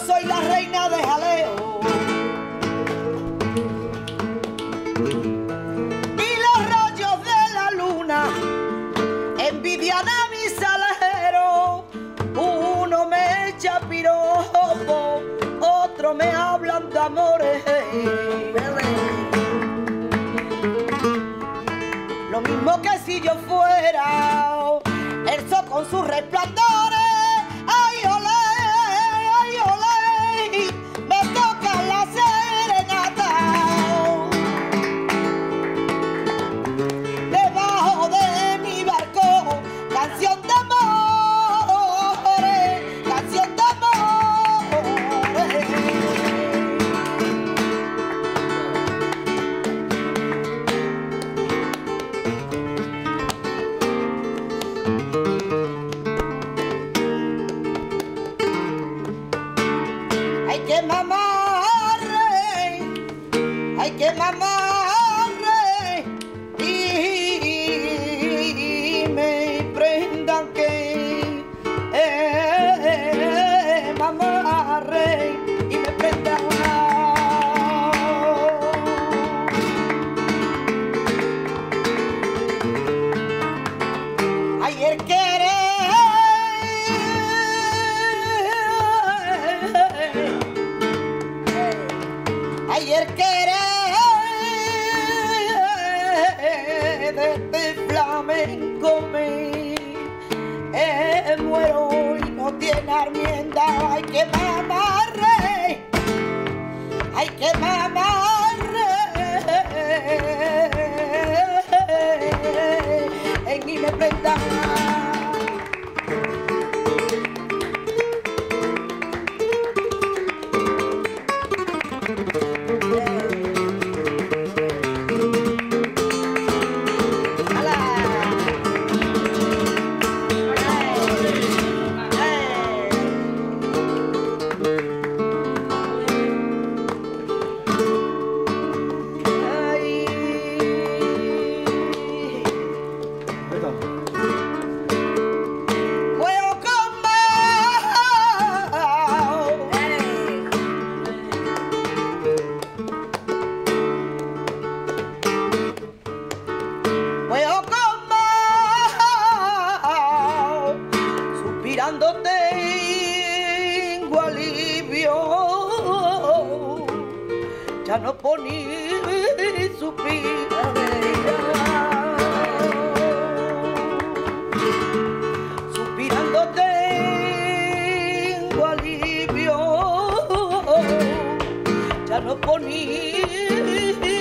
soy la reina de jaleo y los rayos de la luna envidian a mis aleros. Uno me echa piropo, otro me hablan de amores. Lo mismo que si yo fuera el sol con sus resplandores. Ay, olé, me toca la serenata debajo de mi barco, canción de amores, canción de amores. Hay que mamarre, hay que mamarre y me prendan que mamarre y me prendan. Ayer querer ayer querer de este flamenco me muero y no tiene armienda. Hay que mamarre, hay que mamarre en y me prenda. Suspirando tengo alivio, ya no poní suspirar. Suspirando tengo alivio, ya no poní